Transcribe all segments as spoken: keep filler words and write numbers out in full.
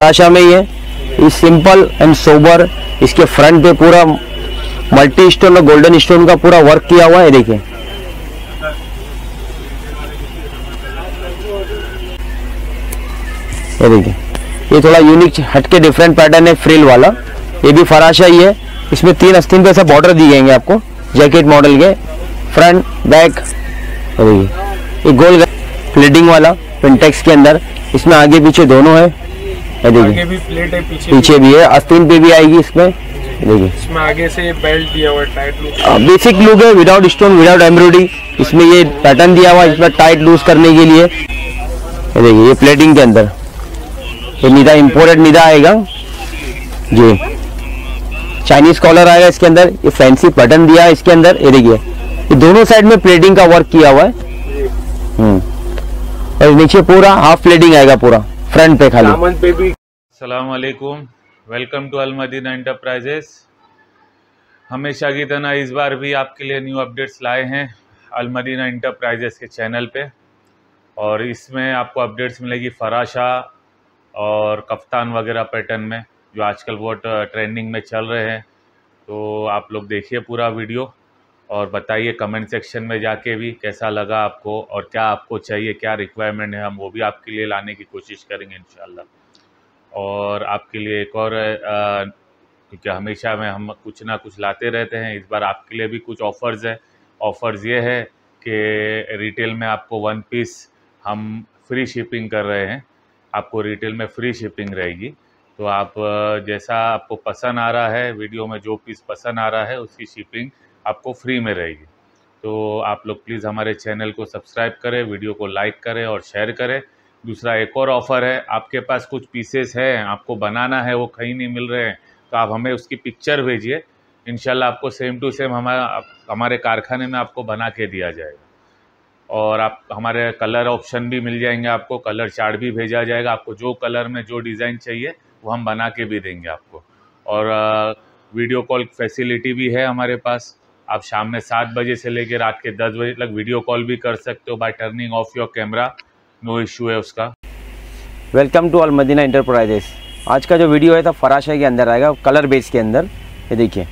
आशा में ही है। इस सिंपल एंड सोबर, इसके फ्रंट पे पूरा मल्टी स्टोन और गोल्डन स्टोन का पूरा वर्क किया हुआ है। देखिए ये देखिए, ये थोड़ा यूनिक हटके डिफरेंट पैटर्न है फ्रिल वाला। ये भी फराशा ही है। इसमें तीन आस्तीन पे ऐसा बॉर्डर दिए गए आपको जैकेट मॉडल के, फ्रंट बैक। ये गोल प्लेटिंग वाला पिंटेक्स के अंदर, इसमें आगे पीछे दोनों है। देखिए भी प्लेट है, पीछे, पीछे भी है, आस्तीन पे भी आएगी इसमें। देखिए इसमें आगे से बेल्ट दिया हुआ है, टाइट लूज बेसिक लुक है, विदाउट स्टोन विदाउट एम्ब्रॉयडरी। इसमें ये पैटर्न दिया हुआ है इसमें टाइट लूज करने के लिए। ये देखिए ये प्लेटिंग के अंदर ये निदा इंपोर्टेड निदा आएगा जी। चाइनीज कॉलर आएगा इसके अंदर। ये फैंसी बटन दिया है इसके अंदर। ये देखिए ये दोनों साइड में प्लेटिंग का वर्क किया हुआ है। हम्म और नीचे पूरा हाफ प्लेटिंग आएगा पूरा फ्रंट पे खाली। पे भी। अस्सलाम वालेकुम, welcome to Al Madina enterprises. हमेशा की तरह इस बार भी आपके लिए न्यू अपडेट्स लाए हैं अल मदीना एंटरप्राइजेस के चैनल पे। और इसमें आपको अपडेट्स मिलेगी फराशा और कफ्तान वगैरह पैटर्न में, जो आजकल बहुत ट्रेंडिंग में चल रहे हैं। तो आप लोग देखिए पूरा वीडियो और बताइए कमेंट सेक्शन में जाके भी कैसा लगा आपको और क्या आपको चाहिए, क्या रिक्वायरमेंट है, हम वो भी आपके लिए लाने की कोशिश करेंगे इंशाल्लाह। और आपके लिए एक और, क्योंकि हमेशा में हम कुछ ना कुछ लाते रहते हैं, इस बार आपके लिए भी कुछ ऑफ़र्स है। ऑफ़र्स ये है कि रिटेल में आपको वन पीस हम फ्री शिपिंग कर रहे हैं। आपको रिटेल में फ्री शिपिंग रहेगी। तो आप जैसा आपको पसंद आ रहा है, वीडियो में जो पीस पसंद आ रहा है उसकी शिपिंग आपको फ्री में रहेगी। तो आप लोग प्लीज़ हमारे चैनल को सब्सक्राइब करें, वीडियो को लाइक करें और शेयर करें। दूसरा एक और ऑफ़र है, आपके पास कुछ पीसेस हैं, आपको बनाना है, वो कहीं नहीं मिल रहे हैं, तो आप हमें उसकी पिक्चर भेजिए। इंशाल्लाह आपको सेम टू सेम हमारा हमारे कारखाने में आपको बना के दिया जाएगा। और आप हमारे कलर ऑप्शन भी मिल जाएंगे, आपको कलर चार्ट भी भेजा जाएगा। आपको जो कलर में जो डिज़ाइन चाहिए वो हम बना के भी देंगे आपको। और वीडियो कॉल फैसिलिटी भी है हमारे पास। आप शाम में सात बजे से लेकर रात के दस बजे तक वीडियो कॉल भी कर सकते हो by turning off your camera, no issue है उसका। Welcome to Al Madina enterprises. आज का जो वीडियो है तो फराशा के अंदर आएगा, कलर बेस के अंदर। ये देखिए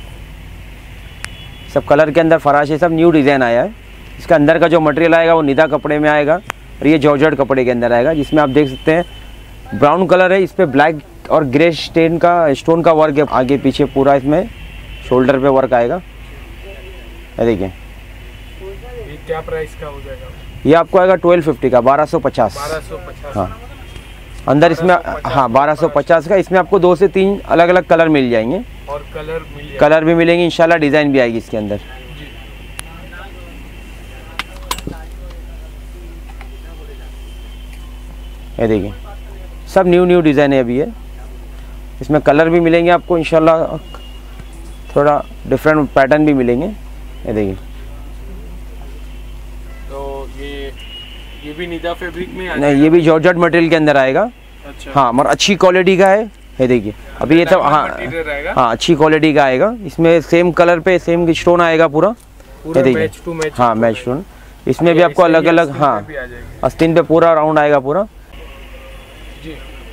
सब कलर के अंदर फराशे, सब न्यू डिज़ाइन आया है। इसका अंदर का जो मटेरियल आएगा वो निदा कपड़े में आएगा और ये जॉर्जेट कपड़े के अंदर आएगा, जिसमें आप देख सकते हैं ब्राउन कलर है। इस पर ब्लैक और ग्रे स्टेन का स्टोन का वर्क है आगे पीछे पूरा। इसमें शोल्डर पे वर्क आएगा। ये देखिए ये क्या प्राइस का हो जाएगा? ये आपको आएगा ट्वेल्व फिफ्टी का, बारह सौ पचास। बारह सौ पचास हाँ अंदर इसमें, हाँ बारह सौ पचास का। इसमें आपको दो से तीन अलग अलग कलर मिल जाएंगे और कलर मिल कलर भी मिलेंगे इंशाल्लाह। डिज़ाइन भी आएगी इसके अंदर। ये देखिए सब न्यू न्यू डिज़ाइन है अभी। है इसमें कलर भी मिलेंगे आपको इंशाल्लाह, थोड़ा डिफरेंट पैटर्न भी मिलेंगे। ये देखिए तो ये ये भी निदा फैब्रिक में नहीं, ये भी जॉर्जेट मटेरियल के अंदर आएगा। अच्छा। हाँ मगर अच्छी क्वालिटी का है। ये देखिए अभी ये सब, हाँ हाँ अच्छी क्वालिटी का आएगा। इसमें सेम कलर पे सेम स्टोन आएगा पूरा। पूरा मैच टू मैच। हाँ मैच स्टोन। इसमें भी आपको अलग अलग, हाँ आस्तीन पे पूरा राउंड आएगा पूरा जी।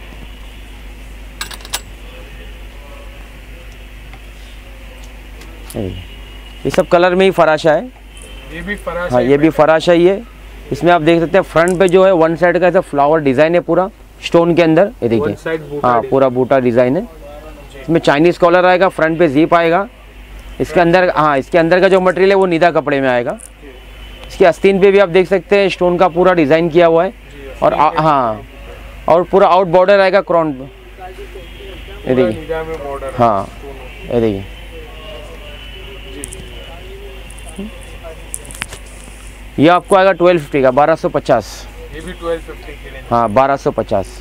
ये सब कलर में ही फराशा है। ये भी फराशा, हाँ ये भी फराशा ही है। इसमें आप देख सकते हैं फ्रंट पे जो है वन साइड का ऐसा फ्लावर डिजाइन है पूरा स्टोन के अंदर। ये देखिए हाँ पूरा बूटा डिजाइन है। इसमें चाइनीज कॉलर आएगा, फ्रंट पे जीप आएगा। इसके अंदर, हाँ इसके अंदर का जो मटेरियल है वो निदा कपड़े में आएगा। इसकी आस्तीन पे भी आप देख सकते हैं स्टोन का पूरा डिजाइन किया हुआ है। और आ, हाँ और पूरा आउट बॉर्डर आएगा क्रॉन पे। ये देखिए हाँ ये देखिए ये आपको आएगा ट्वेल्व फिफ्टी का, बारह सौ पचास। ये भी ट्वेल्व फिफ्टी के लिए। हाँ बारह सौ पचास।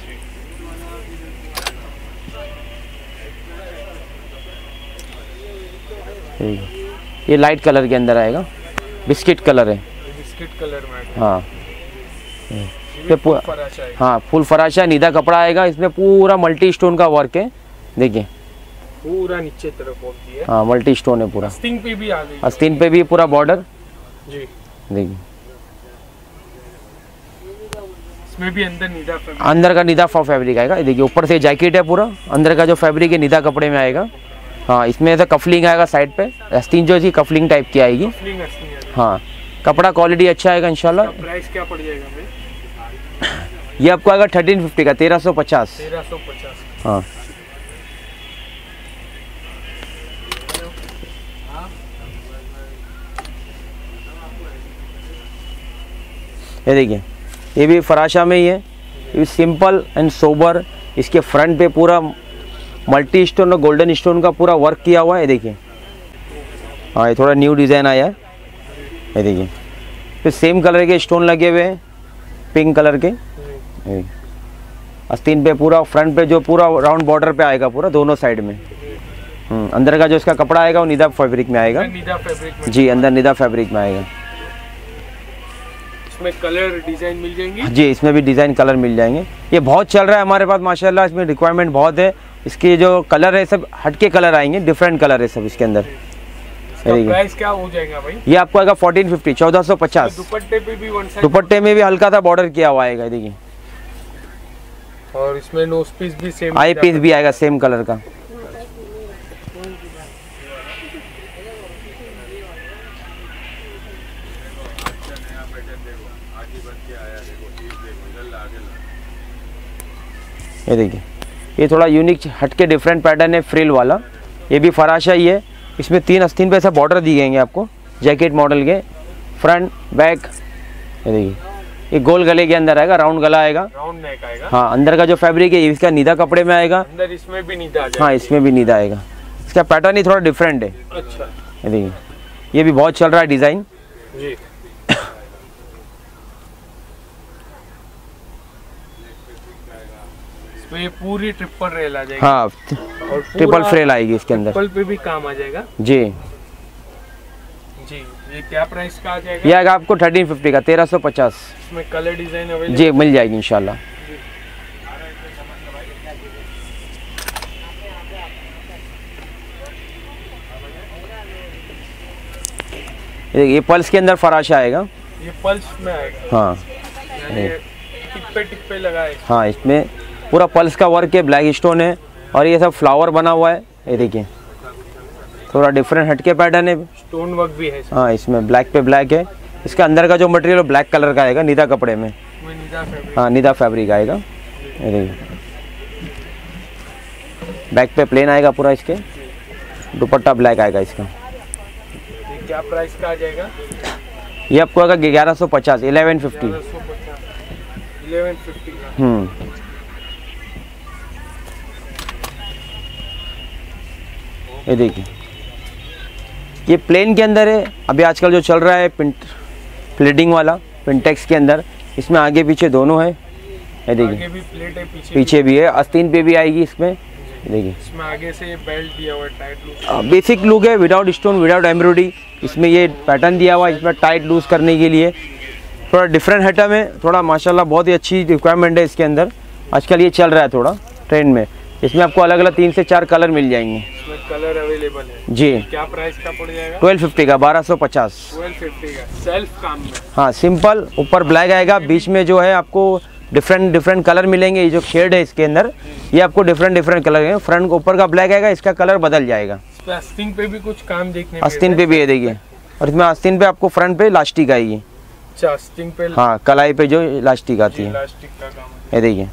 ये लाइट कलर के अंदर आएगा, बिस्किट कलर है। बिस्किट कलर में हाँ ये पूरा फराशा है। हाँ फुल फराशा निदा कपड़ा आएगा। इसमें पूरा मल्टी स्टोन का वर्क है। देखिए पूरा नीचे तरफ होती है। हाँ मल्टी स्टोन है पूरा। आस्तीन पे भी आ गई। आस्तीन पे भी पूरा बॉर्डर। जी देखिए इसमें भी अंदर निदा फैब्रिक, अंदर का निदा फैब्रिक आएगा। ये देखिए ऊपर से जैकेट है पूरा, अंदर का जो फैब्रिक है निदा कपड़े में आएगा। हाँ, इसमें ऐसा कफलिंग आएगा साइड पे, आस्तीन जो इसकी कफलिंग टाइप की आएगी। कफलिंग आस्तीन आएगा। हाँ, कपड़ा क्वालिटी अच्छा आएगा इंशाल्लाह। प्राइस क्या पड़ जाएगा भाई? ये आपको आएगा थर्टीन फिफ्टी का, तेरह सौ पचास। तेरह सौ पचास। हाँ, ये देखिए ये भी फराशा में ही है। ये भी सिंपल एंड सोबर, इसके फ्रंट पे पूरा मल्टी स्टोन और गोल्डन स्टोन का पूरा वर्क किया हुआ है। ये देखिए, हाँ ये थोड़ा न्यू डिज़ाइन आया है। ये देखिए फिर सेम कलर के स्टोन लगे हुए हैं, पिंक कलर के। आस्तीन पे पूरा फ्रंट पे जो पूरा राउंड बॉर्डर पे आएगा पूरा दोनों साइड में। हम्म, अंदर का जो इसका कपड़ा आएगा वो निदा फैब्रिक में आएगा। निदा फैब्रिक में जी, अंदर निदा फैब्रिक में आएगा। इसमें कलर डिजाइन मिल जाएंगे। जी, इसमें भी डिज़ाइन कलर मिल जाएंगे। ये बहुत चल रहा है हमारे पास माशाल्लाह, इसमें रिक्वायरमेंट बहुत है। इसके जो कलर है सब हटके कलर आएंगे, डिफरेंट कलर है सब इसके अंदर। प्राइस क्या हो जाएगा भाई? ये आपको आएगा फोर्टीन फिफ्टी, चौदह सौ पचास। दुपट्टे पे भी वन साइड, दुपट्टे में भी हल्का सा बॉर्डर किया हुआ आएगा। देखिए, और इसमें नोज पीस भी सेम, आई पीस भी आएगा सेम कलर का। ये देखिए ये थोड़ा यूनिक हटके डिफरेंट पैटर्न है, फ्रिल वाला। ये भी फराशा ही है। इसमें तीन आस्तीन पे ऐसा बॉर्डर दिए गए आपको, जैकेट मॉडल के, फ्रंट बैक। ये देखिए ये गोल गले के अंदर आएगा, राउंड गला आएगा, राउंड नेक आएगा। हाँ, अंदर का जो फैब्रिक है इसका निदा कपड़े में आएगा। अंदर इसमें भी निदा आ जाएगा। हाँ, इसमें भी निदा आएगा। इसका पैटर्न ही थोड़ा डिफरेंट है। अच्छा, ये देखिए ये भी बहुत चल रहा है डिज़ाइन। जी। तो ये पूरी ट्रिपल रेल आ जाएगी। हाँ, और ट्रिपल फ्रेल आएगी इसके अंदर। ट्रिपल पे भी काम आ जाएगा। जी जी, ये क्या प्राइस का आ जाएगा? ये आएगा आपको थर्टीन फिफ्टी का, तेरह सौ पचास। इसमें कलर डिजाइन अवेलेबल? जी, मिल जाएगी इंशाल्लाह। ये पल्स के अंदर फराशा आएगा। ये पल्स में आएगा। हाँ, यानी टिप्पे टिप्पे लगाए। हाँ, इसमें पूरा पल्स का वर्क है, ब्लैक स्टोन है और ये सब फ्लावर बना हुआ है। ये देखिए थोड़ा डिफरेंट हटके पैटर्न है, स्टोन वर्क भी है इसमें। हाँ, इसमें ब्लैक पे ब्लैक है। इसका अंदर का जो मटेरियल ब्लैक कलर का आएगा, निदा कपड़े में। निदा फैब्रिक। हाँ, निदा फैब्रिक आएगा। ये देखिए बैक पे प्लेन आएगा पूरा, इसके दुपट्टा ब्लैक आएगा इसका। ये क्या प्राइस का आ जाएगा? ये आपको आएगा ग्यारह सौ पचास, इलेवन फिफ्टी। इलेवन फिफ्टी का। हम्म, ये देखिए ये प्लेन के अंदर है। अभी आजकल जो चल रहा है पिंट प्लेटिंग वाला, पिंटेक्स के अंदर। इसमें आगे पीछे दोनों है। ये देखिए आगे भी प्लेट है, पीछे पीछे भी है, आस्तीन पे भी आएगी इसमें। ये देखिए इसमें आगे से ये बेल्ट दिया हुआ है, टाइट लूज। बेसिक लुक है, विदाउट स्टोन, विदाउट एम्ब्रॉयडरी। इसमें ये पैटर्न दिया हुआ है, इसमें टाइट लूज करने के लिए। थोड़ा डिफरेंट आइटम है, थोड़ा माशाल्लाह बहुत ही अच्छी रिक्वायरमेंट है इसके अंदर। आजकल ये चल रहा है थोड़ा ट्रेंड में। इसमें आपको अलग अलग तीन से चार कलर मिल जाएंगे। इसमें कलर अवेलेबल है। जी, क्या प्राइस का पड़ जाएगा? ट्वेल्व फिफ्टी का, बारह सौ पचास। ट्वेल्व फिफ्टी का, सेल्फ काम में। हाँ, सिंपल, ऊपर ब्लैक आएगा, बीच में जो है आपको डिफरेंट डिफरेंट कलर मिलेंगे। ये जो शेड है इसके अंदर, ये आपको डिफरेंट डिफरेंट कलर है। फ्रंट को ऊपर का ब्लैक आएगा, इसका कलर बदल जाएगा। आस्तीन पे भी कुछ काम देखने आस्तीन पे भी ये देखिए, और इसमें आस्तीन पे आपको फ्रंट पे इलास्टिक आएगी। अच्छा, आस्तीन पे हाँ, कलाई पे जो इलास्टिक आती है, प्लास्टिक का काम है। ये देखिए।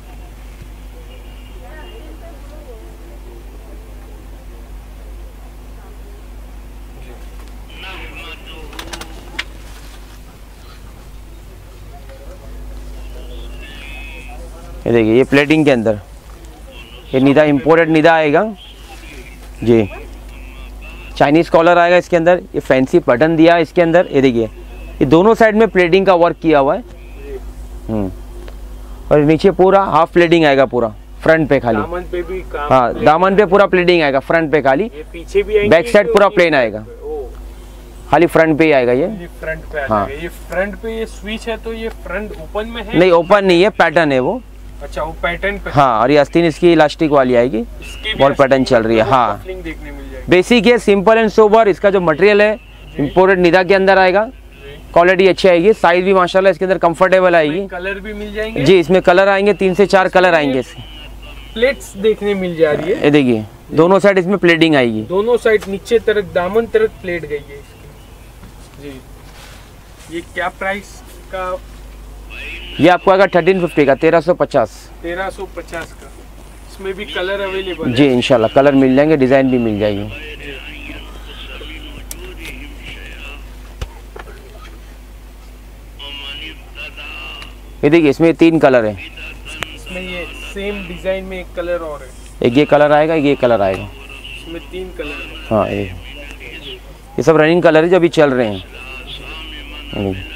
ये देखिए ये प्लेटिंग के अंदर, ये निदा इम्पोर्टेड निदा आएगा जी। चाइनीज़ कॉलर आएगा इसके अंदर। ये फैंसी बटन दिया है इसके अंदर। ये देखिए ये दोनों साइड में प्लेटिंग का वर्क किया हुआ है। हम्म, और नीचे पूरा हाफ प्लेटिंग आएगा पूरा फ्रंट पे खाली। दामन पे भी काम। हाँ, दामन पे पूरा प्लेटिंग आएगा, फ्रंट पे खाली। ये पीछे भी आएंगे, बैक साइड पूरा प्लेन आएगा, खाली फ्रंट पे ही आएगा ये। ये फ्रंट पे आ हाँ। जाएगा। ये फ्रंट पे ये स्विच है, तो ये फ्रंट ओपन में है? नहीं, ओपन नहीं है, पैटर्न है वो। अच्छा, वो पैटर्न पे। हाँ, और ये आस्तीन इसकी इलास्टिक वाली आएगी, इसकी बॉल पैटर्न चल रही है। हाँ, कपलिंग देखने मिल जाएगी। बेसिक है, सिंपल एंड सोबर। इसका जो मटेरियल है इम्पोर्टेड निदा के अंदर आएगा। क्वालिटी अच्छी आएगी, साइज भी माशाल्लाह इसके अंदर कंफर्टेबल आएगी। कलर भी मिल जाएंगे जी, इसमें कलर आएंगे, तीन से चार कलर आएंगे इसमें। प्लेट्स देखने मिल जा रही है, ये देखिए दोनों साइड इसमें प्लेटिंग आएगी, दोनों साइड नीचे तरफ दामन तरफ प्लेट गई है इसकी जी। ये क्या प्राइस का? ये आपको आएगा थर्टीन फिफ्टी का, तेरह सौ पचास। तेरह सौ पचास का। इसमें भी कलर अवेलेबल है जी इंशाल्लाह कलर मिल जाएंगे, डिजाइन भी मिल जाएगी। ये देखिए इसमें तीन कलर है, इसमें ये सेम डिजाइन में एक कलर और है, एक ये कलर आएगा, एक ये कलर आएगा। इसमें तीन कलर है। हाँ ये ये सब रनिंग कलर है जो अभी चल रहे हैं।